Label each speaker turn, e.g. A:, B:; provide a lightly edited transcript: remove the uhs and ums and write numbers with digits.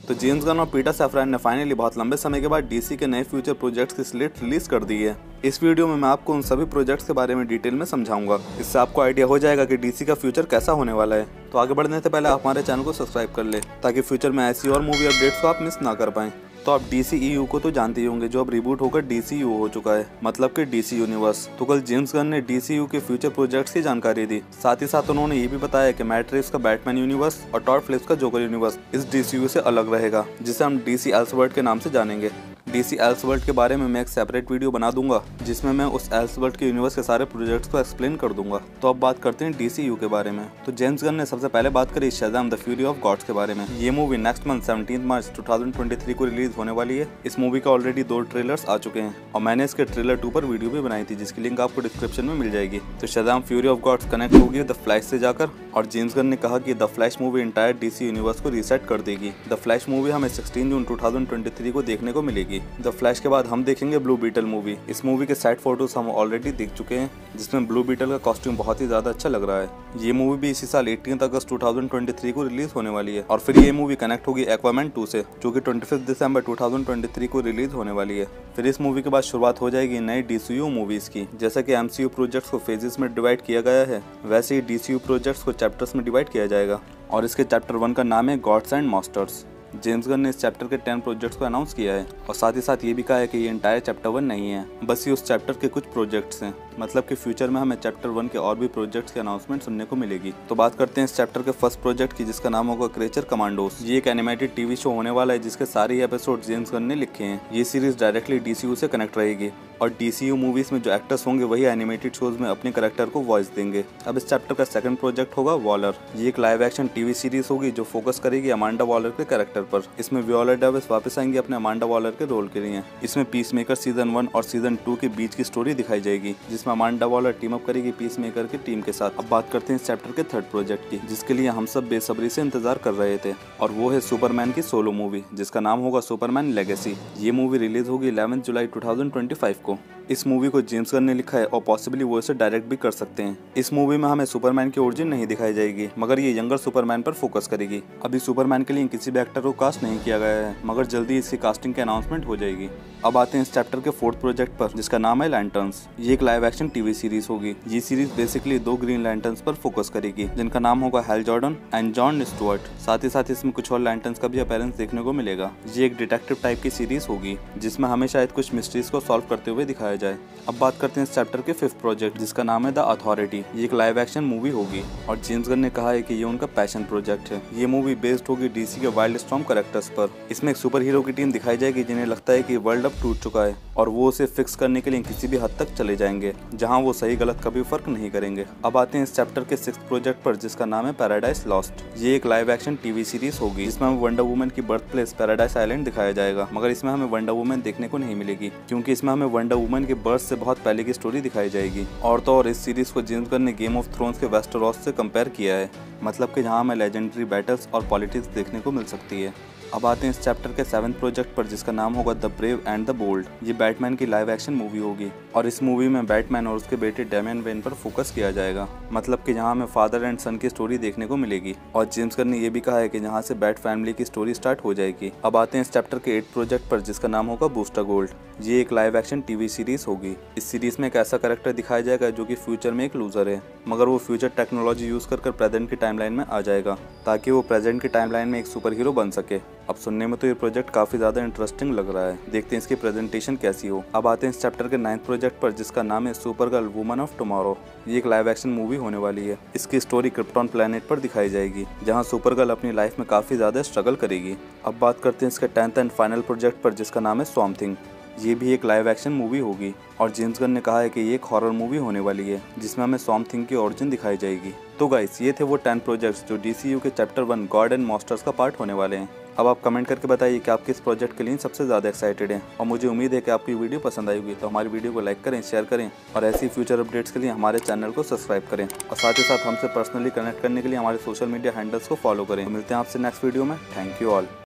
A: तो James Gunn और Peter Safran ने फाइनली बहुत लंबे समय के बाद डीसी के नए फ्यूचर प्रोजेक्ट्स की स्लेट रिलीज कर दी है। इस वीडियो में मैं आपको उन सभी प्रोजेक्ट्स के बारे में डिटेल में समझाऊंगा। इससे आपको आइडिया हो जाएगा कि डीसी का फ्यूचर कैसा होने वाला है। तो आगे बढ़ने से पहले आप हमारे चैनल को सब्सक्राइब कर ले ताकि फ्यूचर में ऐसी और मूवी अपडेट्स को आप मिस ना कर पाएं। तो आप DCEU को तो जानते ही होंगे, जो अब रिबूट होकर DCU हो चुका है, मतलब कि DC यूनिवर्स। तो कल जेम्स गन ने DCU के फ्यूचर प्रोजेक्ट्स की जानकारी दी। साथ ही साथ उन्होंने ये भी बताया कि मैट रिव्स का बैटमैन यूनिवर्स और टॉड फिलिप्स का जोकर यूनिवर्स इस DCU से अलग रहेगा, जिसे हम DC एल्सेवर्ल्ड के नाम से जानेंगे। DC एल्सेवर्ल्ड के बारे में मैं एक सेपरेट वीडियो बना दूंगा, जिसमें मैं उस एल्सेवर्ल्ड के यूनिवर्स के सारे प्रोजेक्ट्स को एक्सप्लेन कर दूंगा। तो अब बात करते हैं DCU के बारे में। तो जेम्स गन ने सबसे पहले बात करी Shazam the Fury of Gods के बारे में। ये मूवी नेक्स्ट मंथ 17 मार्च 2023 को रिलीज होने वाली है। इस मूवी का ऑलरेडी 2 ट्रेलर्स आ चुके हैं और मैंने इसके ट्रेलर 2 पर वीडियो भी बनाई थी, जिसकी लिंक आपको डिस्क्रिप्शन में मिल जाएगी। तो Shazam Fury of Gods connect होगी द फ्लैश से जाकर, और जेम्स गन ने कहा कि the Flash movie entire DC universe को रीसेट कर देगी। द फ्लैश मूवी हमें 16 जून 2023 को देखने को मिलेगी। द फ्लैश के बाद हम देखेंगे ब्लू बीटल मूवी। इस मूवी के सेट फोटोज हम ऑलरेडी देख चुके हैं, जिसमें ब्लू बीटल का कॉस्ट्यूम बहुत ही ज्यादा अच्छा लग रहा है। ये मूवी भी इसी साल 18 अगस्त 2023 को रिलीज होने वाली है। और फिर ये मूवी कनेक्ट होगी एक्वामैन 2 से, जो कि 25 दिसंबर 2023 को रिलीज होने वाली है। फिर इस मूवी के बाद शुरुआत हो जाएगी नई DCU मूवीज की। जैसा कि MCU प्रोजेक्ट्स को फेजेस में डिवाइड किया गया है, वैसे ही DCU प्रोजेक्ट्स को चैप्टर्स में डिवाइड किया जाएगा, और इसके चैप्टर 1 का नाम है Gods and Monsters. James gun ने इस चैप्टर के 10 प्रोजेक्ट्स को अनाउंस किया है, और साथ ही साथ ये भी कहा है कि ये इंटायर चैप्टर 1 नहीं है, बस ये उस चैप्टर के कुछ प्रोजेक्ट्स हैं। मतलब कि फ्यूचर में हमें चैप्टर 1 के और भी प्रोजेक्ट्स की अनाउंसमेंट सुनने को मिलेगी। तो बात करते हैं इस चैप्टर के फर्स्ट प्रोजेक्ट की, जिसका नाम होगा क्रेचर कमांडोस। ये एक एनिमेटेड टीवी शो होने वाला है, जिसके सारे एपिसोड जेम्स गन ने लिखे हैं। ये सीरीज डायरेक्टली DCU से कनेक्ट रहेगी, और DCU मूवीज में जो एक्टर्स होंगे वही एनिमेटेड शोज में अपने कैरेक्टर को वॉइस देंगे। अब इस चैप्टर का सेकंड प्रोजेक्ट होगा वॉलर। ये एक लाइव एक्शन टीवी सीरीज होगी जो फोकस करेगी अमांडा वॉलर के कैरेक्टर पर। इसमें वियोला डेविस वापस आएंगी अपने अमांडा वॉलर के रोल के लिए। इसमें पीसमेकर सीजन 1 और सीजन 2 के बीच की स्टोरी दिखाई जाएगी, जिसमें अमांडा वॉलर टीम अप करेगी पीसमेकर की टीम के साथ। अब बात करते हैं इस चैप्टर के थर्ड प्रोजेक्ट की, जिसके लिए हम सब बेसब्री से इंतजार कर रहे थे, और वो है सुपरमैन की सोलो मूवी, जिसका नाम होगा सुपरमैन लेगेसी। ये मूवी रिलीज होगी 11 जुलाई 2025 को। इस मूवी को जेम्स गन ने लिखा है, और पॉसिबली वो इसे डायरेक्ट भी कर सकते हैं। इस मूवी में हमें सुपरमैन की ओरिजिन नहीं दिखाई जाएगी, मगर ये यंगर सुपरमैन पर फोकस करेगी। अभी सुपरमैन के लिए किसी भी एक्टर को कास्ट नहीं किया गया है, मगर जल्दी इसकी कास्टिंग की अनाउंसमेंट हो जाएगी। अब आते हैं इस चैप्टर के फोर्थ प्रोजेक्ट पर, जिसका नाम है लैंटर्न्स। ये एक लाइव एक्शन टीवी सीरीज होगी। ये सीरीज बेसिकली 2 ग्रीन लैंटर्न्स पर फोकस करेगी, जिनका नाम होगा Hal Jordan and John Stewart. साथ ही साथ इसमें कुछ और लैंटर्न्स का भी अपीयरेंस देखने को मिलेगा। ये एक डिटेक्टिव टाइप की सीरीज होगी, जिसमें हमें शायद कुछ मिस्ट्रीज को सॉल्व करते हुए दिखाया जाए। अब बात करते हैं इस चैप्टर के फिफ्थ प्रोजेक्ट, जिसका नाम है द अथॉरिटी। ये एक लाइव एक्शन मूवी होगी, और जेम्स गन ने कहा है कि ये उनका पैशन प्रोजेक्ट है। ये मूवी बेस्ड होगी DC के वाइल्ड स्टॉर्म कैरेक्टर्स पर। इसमें एक सुपर हीरो की टीम दिखाई जाएगी, जिन्हें लगता है कि वर्ल्ड अब टूट चुका है, और वो उसे फिक्स करने के लिए किसी भी हद तक चले जाएंगे, जहां वो सही गलत कभी फर्क नहीं करेंगे। अब आते हैं इस चैप्टर के सिक्स्थ प्रोजेक्ट पर, जिसका नाम है पैराडाइज लॉस्ट। ये एक लाइव एक्शन टीवी सीरीज होगी, जिसमें हमें वंडर वुमन की बर्थ प्लेस पैराडाइज आइलैंड दिखाया जाएगा, मगर इसमें हमें वंडर वुमन देखने को नहीं मिलेगी, क्योंकि इसमें हमें वंडर वुमन के बर्थ से बहुत पहले की स्टोरी दिखाई जाएगी। और तो और इस सीरीज को जेम्स गन ने गेम ऑफ थ्रोन्स के वेस्टेरोस से कंपेयर किया है, मतलब कि जहां हमें लेजेंडरी बैटल्स और पॉलिटिक्स देखने को मिल सकती है। अब आते हैं इस चैप्टर के 7th प्रोजेक्ट पर, जिसका नाम होगा the Brave and the Bold. ये बैटमैन की लाइव एक्शन मूवी होगी, और इस मूवी में बैटमैन और उसके बेटे डैमियन वेन पर फोकस किया जाएगा, मतलब कि जहां हमें फादर एंड सन की स्टोरी देखने को मिलेगी। और जेम्स गन ने यह भी कहा है कि जहां से बैट फैमिली की स्टोरी स्टार्ट हो जाएगी। अब आते हैं इस चैप्टर के 8th प्रोजेक्ट पर, जिसका नाम होगा बूस्टर गोल्ड। ये एक लाइव एक्शन टीवी सीरीज होगी। इस सीरीज में एक ऐसा कैरेक्टर दिखाया जाएगा जो कि फ्यूचर में एक लूजर है, मगर वो फ्यूचर टेक्नोलॉजी यूज कर प्रेजेंट की टाइमलाइन में आ जाएगा, ताकि वो प्रेजेंट की टाइमलाइन में एक सुपर हीरो बन सके। अब सुनने में तो ये प्रोजेक्ट काफी ज्यादा इंटरेस्टिंग लग रहा है, देखते हैं इसकी प्रेजेंटेशन कैसी हो। अब आते हैं इस चैप्टर के 9th प्रोजेक्ट पर, जिसका नाम है Supergirl Woman of Tomorrow. ये एक लाइव एक्शन मूवी होने वाली है। इसकी स्टोरी क्रिप्टॉन प्लेनेट पर दिखाई जाएगी, जहां सुपर गर्ल अपनी लाइफ में काफी ज्यादा स्ट्रगल करेगी। अब बात करते हैं इसके 10th एंड फाइनल प्रोजेक्ट पर, जिसका नाम है स्वॉर्म थिंग। ये भी एक लाइव एक्शन मूवी होगी, और जेम्स गन ने कहा है कि ये एक हॉरर मूवी होने वाली है, जिसमें हमें स्वॉर्म थिंग की ओरिजिन दिखाई जाएगी। तो गाइस, ये थे वो 10 प्रोजेक्ट्स जो DCU के चैप्टर 1 गॉड एंड मॉन्स्टर्स का पार्ट होने वाले हैं। अब आप कमेंट करके बताइए कि आप किस प्रोजेक्ट के लिए सबसे ज़्यादा एक्साइटेड हैं, और मुझे उम्मीद है कि आपकी वीडियो पसंद आई होगी। तो हमारी वीडियो को लाइक करें, शेयर करें, और ऐसी फ्यूचर अपडेट्स के लिए हमारे चैनल को सब्सक्राइब करें, और साथ ही साथ हमसे पर्सनली कनेक्ट करने के लिए हमारे सोशल मीडिया हैंडल्स को फॉलो करें। मिलते हैं आपसे नेक्स्ट वीडियो में। Thank you all.